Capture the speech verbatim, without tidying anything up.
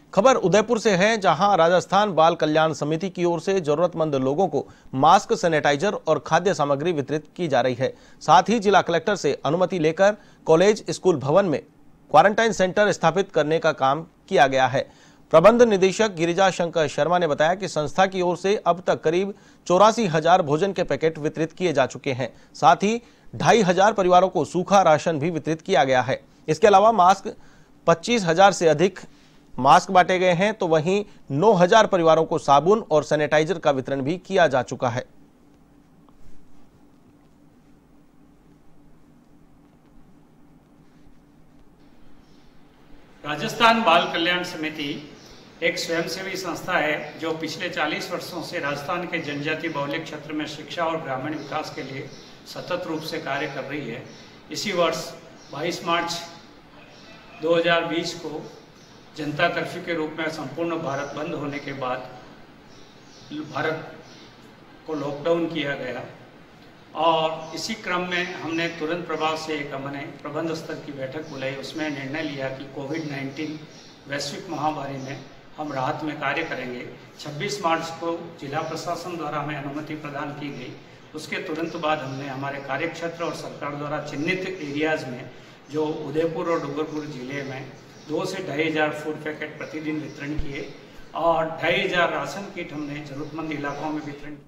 खबर उदयपुर से है, जहां राजस्थान बाल कल्याण समिति की ओर से जरूरतमंद लोगों को मास्क, सैनिटाइजर और खाद्य सामग्री वितरित की जा रही है। साथ ही जिला कलेक्टर से अनुमति लेकर कॉलेज स्कूल भवन में क्वारंटाइन सेंटर स्थापित करने का काम किया गया है। प्रबंध निदेशक गिरिजा शंकर शर्मा ने बताया कि संस्था की ओर से अब तक करीब चौरासी हजार भोजन के पैकेट वितरित किए जा चुके हैं। साथ ही ढाई हजार परिवारों को सूखा राशन भी वितरित किया गया है। इसके अलावा मास्क पच्चीस हजार से अधिक मास्क बांटे गए हैं, तो वहीं नौ हजार परिवारों को साबुन और सैनिटाइजर का वितरण भी किया जा चुका है। राजस्थान बाल कल्याण समिति एक स्वयंसेवी संस्था है जो पिछले चालीस वर्षों से राजस्थान के जनजाति बहुल्य क्षेत्र में शिक्षा और ग्रामीण विकास के लिए सतत रूप से कार्य कर रही है। इसी वर्ष बाईस मार्च दो हज़ार बीस को जनता कर्फ्यू के रूप में संपूर्ण भारत बंद होने के बाद भारत को लॉकडाउन किया गया और इसी क्रम में हमने तुरंत प्रभाव से एक हमने प्रबंध स्तर की बैठक बुलाई। उसमें निर्णय लिया कि कोविड नाइन्टीन वैश्विक महामारी में हम राहत में कार्य करेंगे। छब्बीस मार्च को जिला प्रशासन द्वारा हमें अनुमति प्रदान की गई। उसके तुरंत बाद हमने हमारे कार्यक्षेत्र और सरकार द्वारा चिन्हित एरियाज में जो उदयपुर और डूंगरपुर जिले में दो से ढाई हजार फूड पैकेट प्रतिदिन वितरण किए और ढाई हजार राशन किट हमने जरूरतमंद इलाकों में वितरण